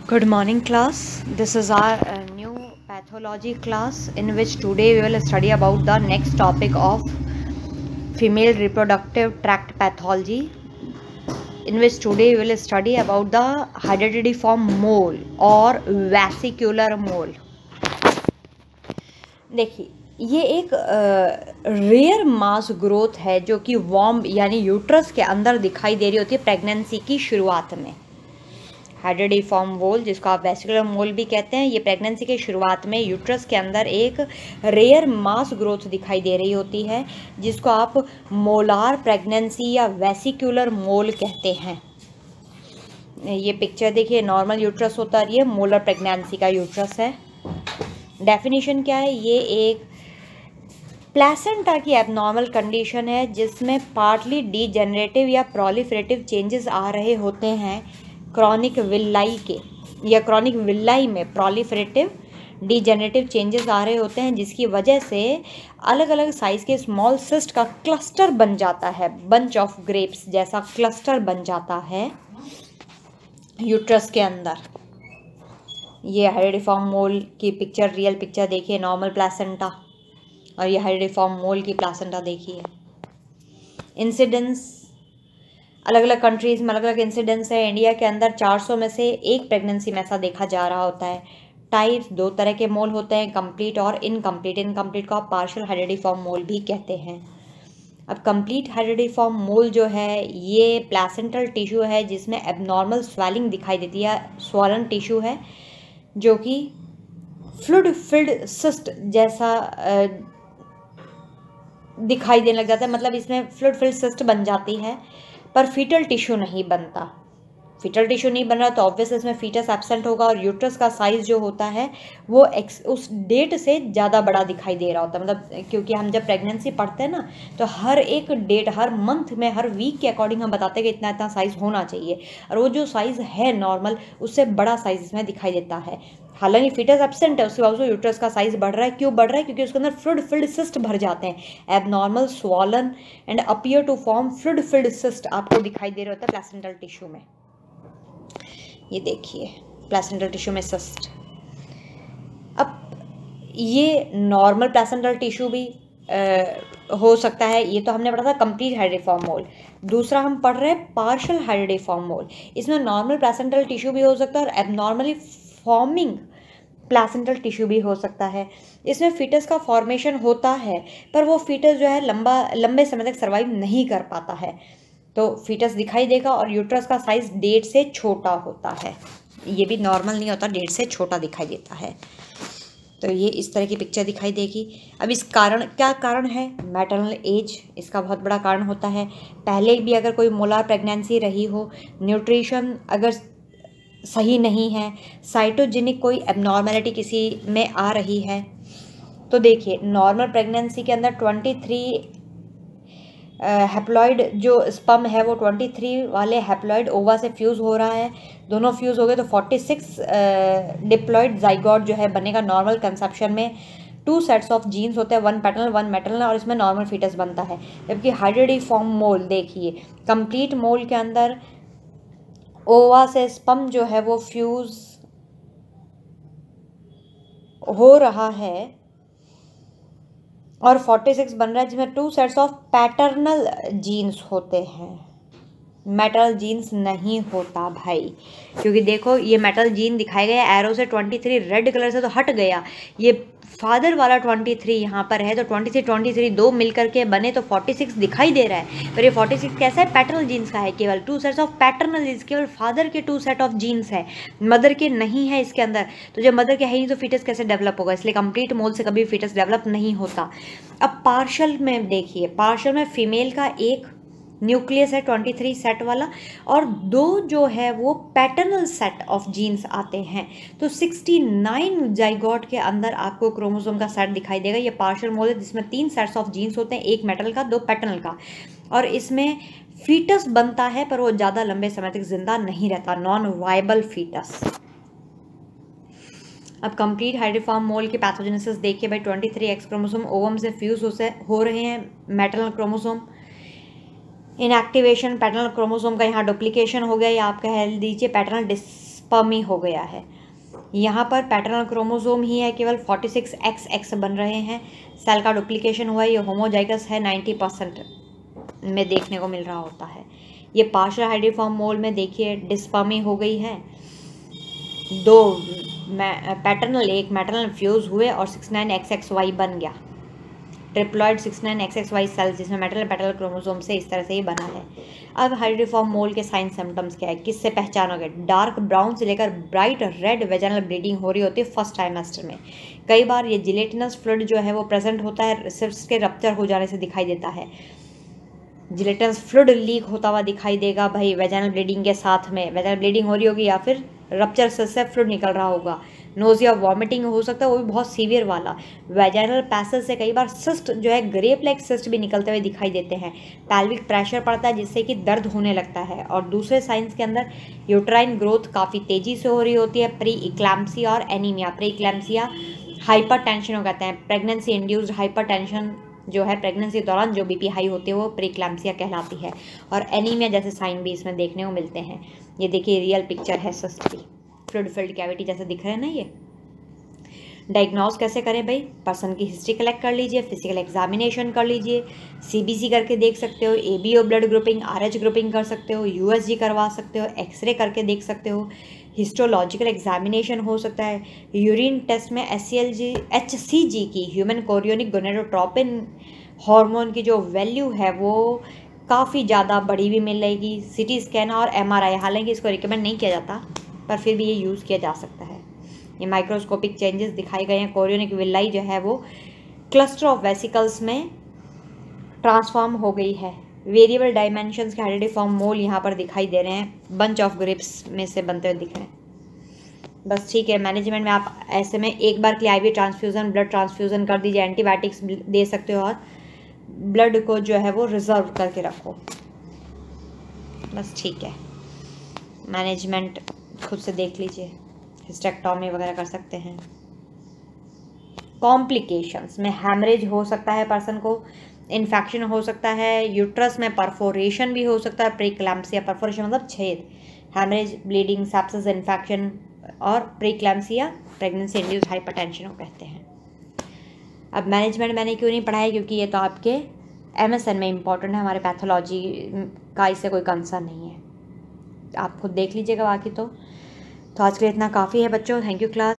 Good morning class. This is our new pathology class in which today we will study about the next topic of female reproductive tract pathology, in which today we will study about the hydatidiform mole or vesicular mole. देखिए, ये एक rare मास growth है जो कि warm यानी uterus के अंदर दिखाई दे रही होती है प्रेगनेंसी की शुरुआत में। हाइड्रोडिफॉर्म मोल, जिसको आप वेसिकुलर मोल भी कहते हैं, ये प्रेगनेंसी के शुरुआत में यूट्रस के अंदर एक रेयर मास ग्रोथ दिखाई दे रही होती है, जिसको आप मोलार प्रेगनेंसी या वेसिकुलर मोल कहते हैं। ये पिक्चर देखिए, नॉर्मल यूट्रस होता है, ये मोलर प्रेगनेंसी का यूट्रस है। डेफिनेशन क्या है? ये एक प्लेसेंटा की एबनॉर्मल कंडीशन है जिसमें पार्टली डीजेनरेटिव या प्रोलिफरेटिव चेंजेस आ रहे होते हैं क्रॉनिक विल्लाई के, या क्रॉनिक विल्लाई में प्रोलिफरेटिव डीजेनरेटिव चेंजेस आ रहे होते हैं, जिसकी वजह से अलग अलग साइज़ के स्मॉल सिस्ट का क्लस्टर बन जाता है, बंच ऑफ ग्रेप्स जैसा क्लस्टर बन जाता है यूट्रस के अंदर। ये हाइड्रोडिफॉर्म मोल की पिक्चर, रियल पिक्चर देखिए, नॉर्मल प्लेसेंटा, और ये हाइड्रोडिफॉर्म मोल की प्लेसेंटा देखिए। इंसिडेंस अलग अलग कंट्रीज़ में अलग अलग इंसिडेंस है। इंडिया के अंदर 400 में से एक प्रेगनेंसी में ऐसा देखा जा रहा होता है। टाइप्स दो तरह के मोल होते हैं, कंप्लीट और इनकम्प्लीट। इनकम्प्लीट को आप पार्शियल हाइड्रोडिफॉर्म मोल भी कहते हैं। अब कंप्लीट हाइड्रोडिफॉर्म मोल जो है, ये प्लेसेंटल टिश्यू है जिसमें एबनॉर्मल स्वेलिंग दिखाई देती है, स्वॉलन टिश्यू है जो कि फ्लूइड फिल्ड सिस्ट जैसा दिखाई देने लग जाता है। मतलब इसमें फ्लूइड फिल्ड सिस्ट बन जाती है, पर फीटल टिश्यू नहीं बनता। फीटल टिश्यू नहीं बन रहा तो ऑब्वियस इसमें फीटस एब्सेंट होगा, और यूट्रस का साइज़ जो होता है वो उस डेट से ज़्यादा बड़ा दिखाई दे रहा होता है। मतलब क्योंकि हम जब प्रेगनेंसी पढ़ते हैं ना, तो हर एक डेट, हर मंथ में, हर वीक के अकॉर्डिंग हम बताते हैं कि इतना इतना साइज़ होना चाहिए, और वो जो साइज़ है नॉर्मल, उससे बड़ा साइज़ इसमें दिखाई देता है। हालांकि फीटस एब्सेंट है, उसके बावजूद यूट्रस का साइज़ बढ़ रहा है। क्यों बढ़ रहा है? क्योंकि उसके अंदर फ्लूइड फिल्ड सिस्ट भर जाते हैं। Abnormal swollen and appear to form fluid filled cyst आपको दिखाई दे रहा होता है प्लेसेंटल टिश्यू में। ये देखिए, प्लेसेंटल टिश्यू में सिस्ट। अब ये नॉर्मल प्लेसेंटल टिश्यू भी हो सकता है। ये तो हमने पढ़ा था कंप्लीट हाइड्रोडिफॉर्म मोल। दूसरा हम पढ़ रहे हैं पार्शियल हाइड्रोडिफॉर्म मोल। इसमें नॉर्मल प्लेसेंटल टिश्यू भी हो सकता है और एबनॉर्मली फॉर्मिंग प्लेसेंटल टिश्यू भी हो सकता है। इसमें फीटस का फॉर्मेशन होता है, पर वो फीटस जो है लंबे समय तक सर्वाइव नहीं कर पाता है, तो फीटस दिखाई देगा और यूट्रस का साइज़ डेट से छोटा होता है। ये भी नॉर्मल नहीं होता, डेट से छोटा दिखाई देता है। तो ये इस तरह की पिक्चर दिखाई देगी। अब इस कारण, क्या कारण है? मैटरनल एज इसका बहुत बड़ा कारण होता है। पहले भी अगर कोई मोलार प्रेगनेंसी रही हो, न्यूट्रिशन अगर सही नहीं है, साइटोजेनिक कोई एबनॉर्मेलिटी किसी में आ रही है, तो देखिए नॉर्मल प्रेगनेंसी के अंदर 23 हैप्लॉइड जो स्पर्म है वो 23 वाले हैप्लॉइड ओवा से फ्यूज़ हो रहा है। दोनों फ्यूज़ हो गए तो 46 डिप्लॉइड जाइगोट जो है बनेगा नॉर्मल कंसेप्शन में। 2 सेट्स ऑफ जीन्स होते हैं, 1 पैटर्नल 1 मैटरनल, और इसमें नॉर्मल फीटस बनता है। जबकि हाइड्रोडिफॉर्म मोल देखिए, कंप्लीट मोल के अंदर ओवा से स्पर्म जो है वो फ्यूज़ हो रहा है और 46 बन रहा है, जिसमें 2 सेट्स ऑफ पैटर्नल जीन्स होते हैं, मेटल जीन्स नहीं होता भाई। क्योंकि देखो ये मेटल जीन दिखाए गए एरो से, 23 रेड कलर से तो हट गया, ये फादर वाला 23 यहाँ पर है, तो 23 दो मिलकर के बने तो 46 दिखाई दे रहा है। पर ये 46 कैसा है? पैटर्नल जीन्स का है, केवल 2 सेट्स ऑफ पैटर्नल जीन्स, केवल फादर के 2 सेट ऑफ जीन्स है, मदर के नहीं है इसके अंदर। तो जब मदर के है नहीं तो फीटस कैसे डेवलप होगा? इसलिए कंप्लीट मोल से कभी फीटस डेवलप नहीं होता। अब पार्शियल में देखिए, पार्शियल में फीमेल का एक न्यूक्लियस है 23 सेट वाला, और 2 जो है वो पैटर्नल सेट ऑफ जीन्स आते हैं। तो 69 जाइगोट के अंदर आपको क्रोमोसोम का सेट दिखाई देगा। ये पार्शियल मोल है जिसमें 3 सेट्स ऑफ जीन्स होते हैं, 1 मेटल का 2 पैटर्नल का, और इसमें फीटस बनता है, पर वो ज़्यादा लंबे समय तक जिंदा नहीं रहता, नॉन वायबल फीटस। अब कंप्लीट हाइड्रोडिफॉर्म मोल के पैथोजेनेसिस देखिए भाई। 23 एक्स क्रोमोसोम ओवम से फ्यूज हो रहे हैं maternal chromosome. Inactivation paternal chromosome का यहाँ डुप्लीकेशन हो गया, या आप कह दीजिए पैटर्नल स्पर्मी हो गया है। यहाँ पर पैटर्नल क्रोमोसोम ही है, केवल 46XX बन रहे हैं। सेल का डुप्लीकेशन हुआ है, ये होमोजाइगस है, 90% में देखने को मिल रहा होता है। ये पार्शियल हाइड्रीफॉर्म मोल में देखिए डिस्पर्मी हो गई है, 2 पैटर्नल 1 मैटरनल फ्यूज़ हुए और 69XXY बन गया। ट्रिप्लॉइड 69XXY सेल्स जिसमें मेटल पैटर्नल क्रोमोसोम से इस तरह से ही बना है। अब हाइड्रीफॉर्म मोल के साइन सिम्टम्स क्या है, किससे पहचानोगे? डार्क ब्राउन से लेकर ब्राइट रेड वेजाइनल ब्लीडिंग हो रही होती है फर्स्ट ट्राइमेस्टर में। कई बार ये जिलेटिनस फ्लूइड जो है वो प्रेजेंट होता है, सिर्फ के रप्चर हो जाने से दिखाई देता है। जिलेटिनस फ्लूइड लीक होता हुआ दिखाई देगा भाई वेजाइनल ब्लीडिंग के साथ में, वेजाइनल ब्लीडिंग हो रही होगी या फिर रप्चर से फ्लूइड निकल रहा होगा। नोजिया वॉमिटिंग हो सकता है, वो भी बहुत सीवियर वाला। वेजाइनल पैसेज से कई बार सिस्ट जो है ग्रेप लाइक सिस्ट भी निकलते हुए दिखाई देते हैं। पैल्विक प्रेशर पड़ता है जिससे कि दर्द होने लगता है। और दूसरे साइंस के अंदर यूट्राइन ग्रोथ काफ़ी तेज़ी से हो रही होती है। प्री इक्लैम्सिया और anaemia, pre eclampsia hypertension को कहते हैं। प्रेगनेंसी इंड्यूस्ड हाइपर टेंशन जो है प्रेगनेंसी के दौरान जो बीपी हाई होती है वो प्री इक्लैम्सिया कहलाती है। और एनीमिया जैसे साइन भी इसमें देखने को मिलते हैं। ये देखिए रियल पिक्चर है सिस्ट की, फ्लूइड फिल्ड कैविटी जैसे दिख रहे हैं ना। ये डायग्नोज कैसे करें भाई? पर्सन की हिस्ट्री कलेक्ट कर लीजिए, फिजिकल एग्जामिनेशन कर लीजिए, सीबीसी करके देख सकते हो, ABO blood grouping, Rh grouping कर सकते हो, यूएसजी करवा सकते हो, एक्सरे करके देख सकते हो, हिस्टोलॉजिकल एग्जामिनेशन हो सकता है। यूरिन टेस्ट में HCG की ह्यूमन कोरियोनिक गोनेडोट्रोपिन हार्मोन की जो वैल्यू है वो काफ़ी ज़्यादा बढ़ी हुई मिल रहेगी। सिटी स्कैन और MRI, हालांकि इसको रिकमेंड नहीं किया जाता पर फिर भी ये यूज़ किया जा सकता है। ये माइक्रोस्कोपिक चेंजेस दिखाए गए हैं। कोरियोनिक विलाई जो है वो क्लस्टर ऑफ वेसिकल्स में ट्रांसफॉर्म हो गई है। वेरिएबल डायमेंशंस के हाइड्रीफॉर्म मोल यहाँ पर दिखाई दे रहे हैं, बंच ऑफ ग्रेप्स में से बनते हुए दिख रहे हैं। बस ठीक है। मैनेजमेंट में आप ऐसे में एक बार के लिए IV ट्रांसफ्यूज़न, ब्लड ट्रांसफ्यूज़न कर दीजिए, एंटीबायोटिक्स दे सकते हो और ब्लड को जो है वो रिजर्व करके रखो। बस ठीक है। मैनेजमेंट खुद से देख लीजिए, हिस्टेक्टोमी वगैरह कर सकते हैं। कॉम्प्लिकेशंस में हैमरेज हो सकता है, पर्सन को इन्फेक्शन हो सकता है, यूट्रस में परफोरेशन भी हो सकता है, प्रीक्लैम्सिया, परफोरेशन मतलब छेद, हैमरेज, ब्लीडिंग, सेप्सिस, इन्फेक्शन और प्रीक्लैम्सिया प्रेगनेंसी इंड्यूस्ड हाइपरटेंशन को कहते हैं। अब मैनेजमेंट मैंने क्यों नहीं पढ़ाया, क्योंकि ये तो आपके MSN में इम्पॉर्टेंट है, हमारे पैथोलॉजी का इससे कोई कंसर्न नहीं है। आप खुद देख लीजिएगा बाकी तो आज के लिए इतना काफ़ी है बच्चों। Thank you class.